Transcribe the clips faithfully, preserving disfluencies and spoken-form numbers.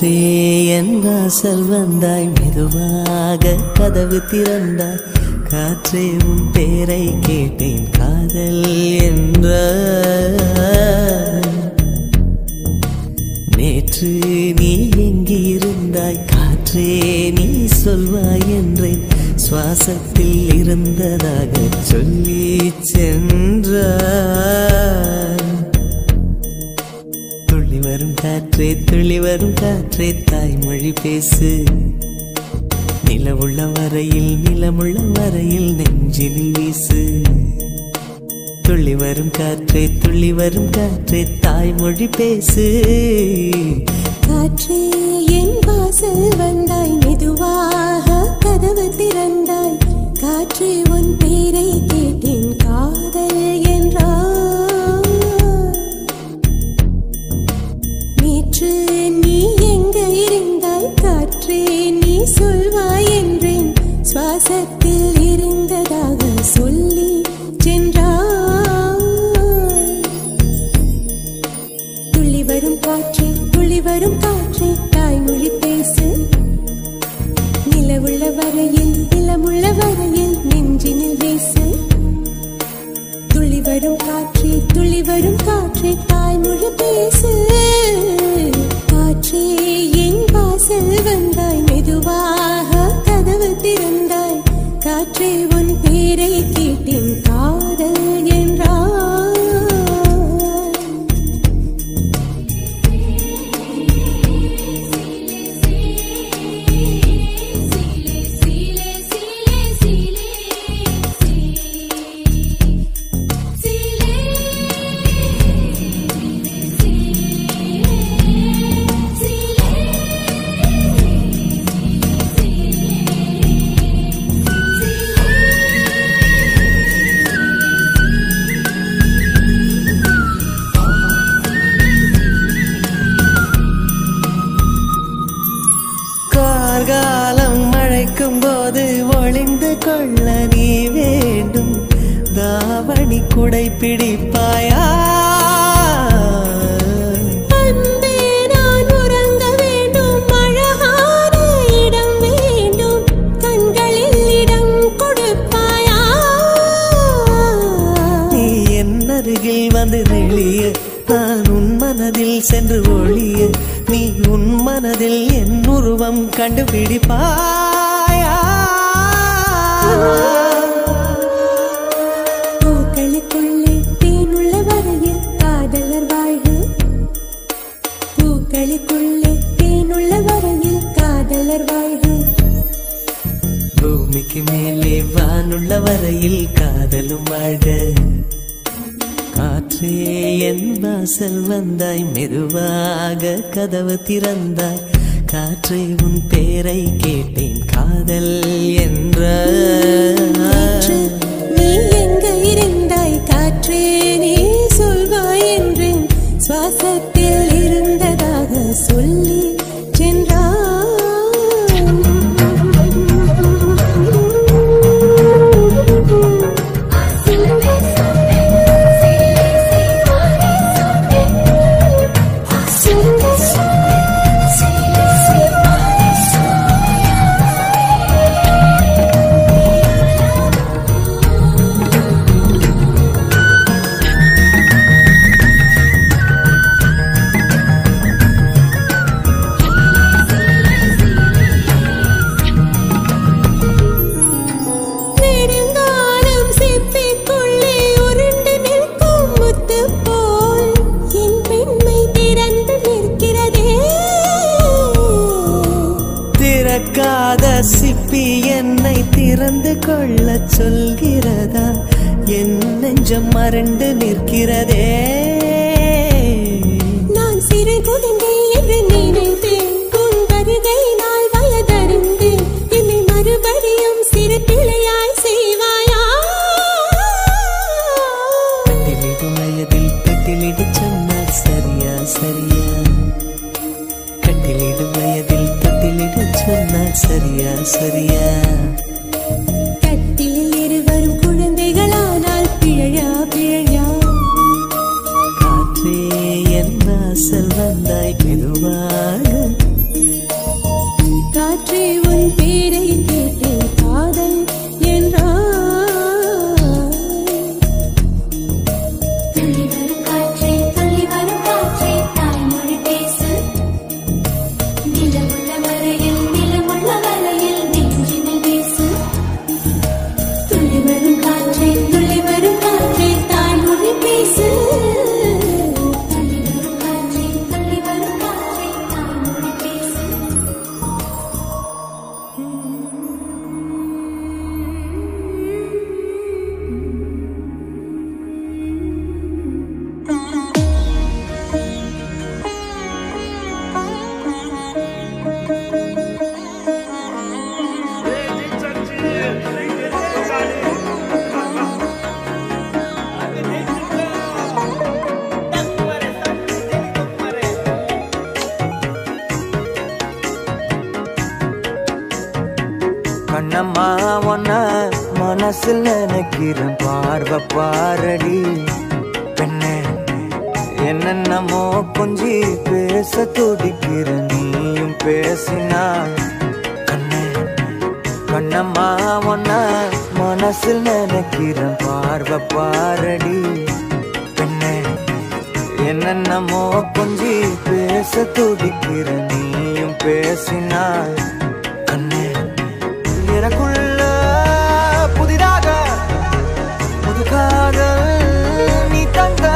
காற்றே என் வாசல் வந்தாய், மெதுவாக கதவு திறந்தாய். காற்றே உன் பேரை கேட்டேன், காதல் என்ற. நேற்று நீ எங்கிருந்தாய், காற்றே நீ சொல்வாய் என்றேன். சுவாசத்தில் இருந்ததாக சொல்லி சென்றாய். துள்ளி வரும் காற்றே, துள்ளி வரும் காற்றே, தாய்மொழி பேசு. நிலவுள்ள வரையில், நிலமுள்ள வரையில் நெஞ்சினில் வீசு. துள்ளி வரும் காற்றே, துள்ளி வரும் காற்றே, தாய்மொழி பேசு. காற்றே என் வாசல் வந்தாய், மெதுவாக கதவு திறந்தாய். காற்றே உன் பேரை கேட்டேன், காதல் என்றாய். நேற்று நீ எங்க இருந்தாய், காற்றே நீ சொல்வாய் என்றேன். சுவாசத்தில் இருந்ததாக சொல்லி சென்றாய். துள்ளி வரும் காற்றே, துள்ளி வரும் காற்றே, தாய்மொழி பேசு. நிலவுள்ள வரையில், நிலமுள்ள வரையில் நெஞ்சினில் வீசு. துள்ளி வரும் காற்றே, துள்ளி வரும் காற்றே, தாய்மொழி பேசு. காற்றே என் வாசல் வந்தாய், மெதுவாக கதவு திறந்தாய். காற்றே உன் பேரை கேட்டேன், காதல் என்றாய். காலம் மழைக்கும் போது ஒளிந்து கொள்ள நீ வேண்டும். தாவணி குடை பிடிப்பாயா? அன்பே நான் உறங்க வேண்டும், அழகான இடம் வேண்டும். கண்களில் இடம் கொடுப்பாயா? நீ என் அருகில் வந்து நெளிய, நான் உன் மனதில் சென்று ஒளிய. நீ உன் மனதில் என் உருவம் கண்டுபிடிப்பாயா? பூக்களுக்குள்ளே தேனுள்ள வரையில் காதலர் வாழ்வு. பூக்களுக்குள்ளே தேனுள்ள வரையில் காதலர் வாழ்வு. பூமிக்கு மேலே வானுள்ள வரையில் காதலும் வாழ்க. காற்றே என் வாசல் வந்தாய், மெதுவாக கதவு திறந்தாய். காற்றே உன் பேரை கேட்டேன், காதல் என்ற. நீ எங்க இருந்தாய், காற்றே நீ சொல்வாய் என்றேன். சுவாசத்தில் இருந்ததாக சொல்லி சென்றாய். திறக்காத சிப்பி என்னை திறந்து கொள்ள சொல்கிறதா? என் நெஞ்சம் மறண்டு நிற்கிறதே. நான் சிறு குழந்தை என்று நினைத்தேன், உன் வருகை நாள் வயதறிந்தேன். என்னை மறுபடியும் சிறு பிள்ளையாய் செய்வாயா? கட்டிலிடும் வயதில் கட்டிலிடு சொன்னால் சரியா சரியா? கட்டிலிடும் வயதில் கட்டிலிடு சொன்னால் சரியா சரியா? கட்டிலில் இருவரும் குழந்தைகளானால் பிழையா பிழையா? காற்றே என் வாசல் வந்தாய், மெதுவாக கண்ணம்மா ஒன்ன மனசில் நினைக்கிறேன் பார்வை பாரடி பெண்ணே என்னென்னமோ கொஞ்சி பேச துடிக்கிற நீயும் பேசினா கண்ணே கண்ணம்மா ஒன்ன மனசில் நினைக்கிறேன் பார்வை பாரடி பெண்ணே என்னென்னமோ கொஞ்சி பேச துடிக்கிற நீயும் பேசினாய் கண்ணே எனக்குள்ள புதிதாக புது காதல் நீ தந்த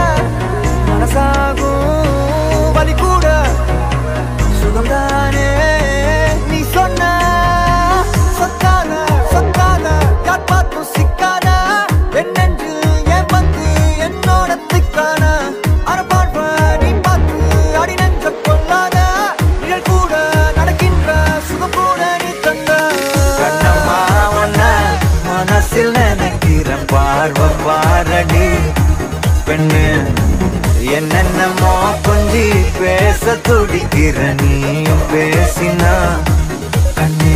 மனசாகும் வலி கூட சுகம்தானே நீ சொன்ன சொத்தான சொத்தான யார் பார்த்தும் சிக்கான என்னென்று ஏன் வந்து என்னோட திக்கான அரபாழ்வ நீ பார்த்து அடி நெஞ்ச கொள்ளாத நிழல் கூட நடக்கின்ற சுகம் கூட நீ தந்த கண்ணம்மா ஒன்ன மனசில் நினைக்கிற பார்வை பாரடி பெண்ணு என்னென்னமோ கொஞ்சி பேச துடிக்கிற நீயும் பேசினா கண்ணே